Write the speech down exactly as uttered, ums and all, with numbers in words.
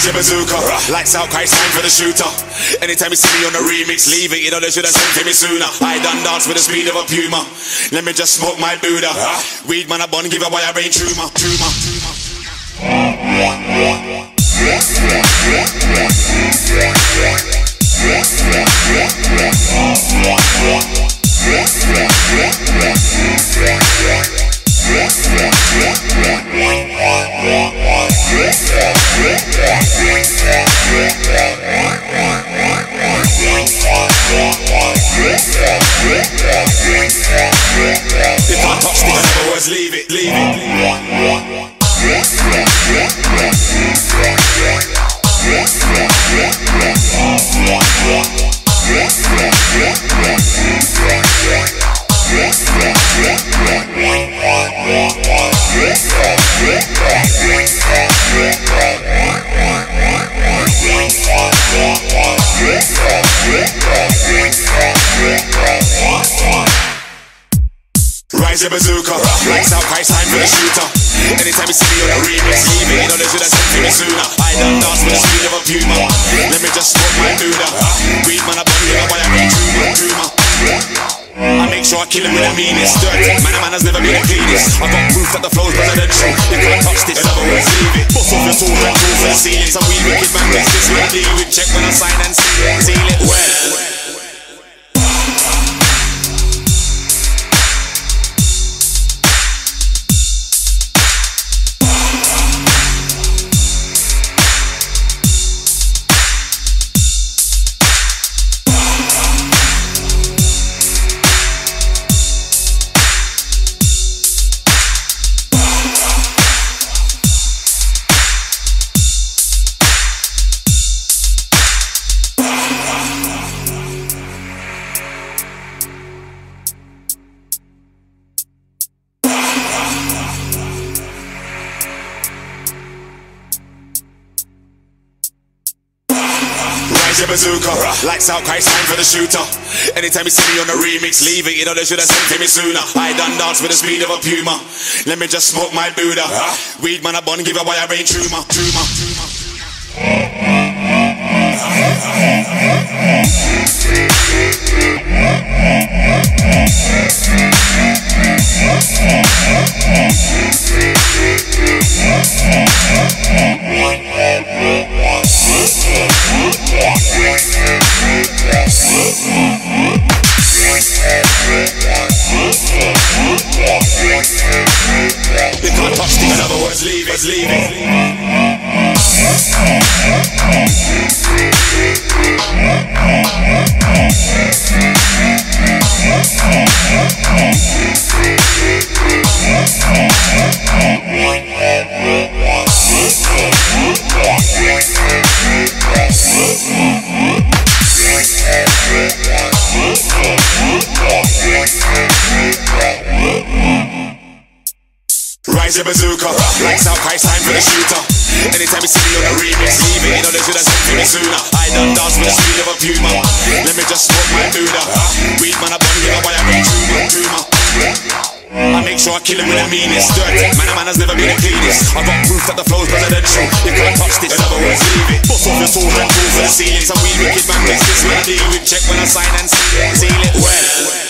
Raise your bazooka, lights out, Christ time for the shooter. Anytime you see me on the remix, leave it, you know they should have sent to me sooner. I done dance with the speed of a puma. Let me just smoke my Buddha. Weed man a bun, give a boy a brain tumor, tumor. You can't touch this, in other words, leave it, leave it. Rise your bazooka, lights out, Christ time for the shooter. Anytime you see me on a remix, leave it, you know they should have sent to me sooner. I done dance with the speed of a puma. Let me just smoke my Buddha. Weed man a bun, give a boy a brain tumor, tumor. I make sure I kill him with the meanest dirt. Man a man has never been the cleanest. I got proof that the flow's presidential. You can't touch this, in other words, leave it. Bust off your soul and go for the ceiling. Some weed wicked man makes this man deal with. Check when I sign and seal it, seal it well. Raise your bazooka, lights out, Christ time for the shooter. Anytime you see me on the remix, leave it, you know they should have sent to me sooner. I done dance with the speed of a puma. Let me just smoke my Buddha. Weed man a bun, give a boy a brain tumor, tumor. You can't touch this, in other words, leave it, leave it. Raise your bazooka, lights out, Christ time for the shooter. Anytime you see me on the remix, leave it, you know they should have sent to me sooner. I done dance with the speed of a puma. Let me just smoke my Buddha. Weed man a bun, give a boy a brain tumor, tumor. I make sure I kill him with the meanest dirt. Man a man has never been the cleanest. I got proof that the flow's presidential. You can't touch this, in other words, leave it. Bust off your soul and go for the ceiling. Some weed wicked man makes this man deal with. Check when I sign and seal it, seal it well.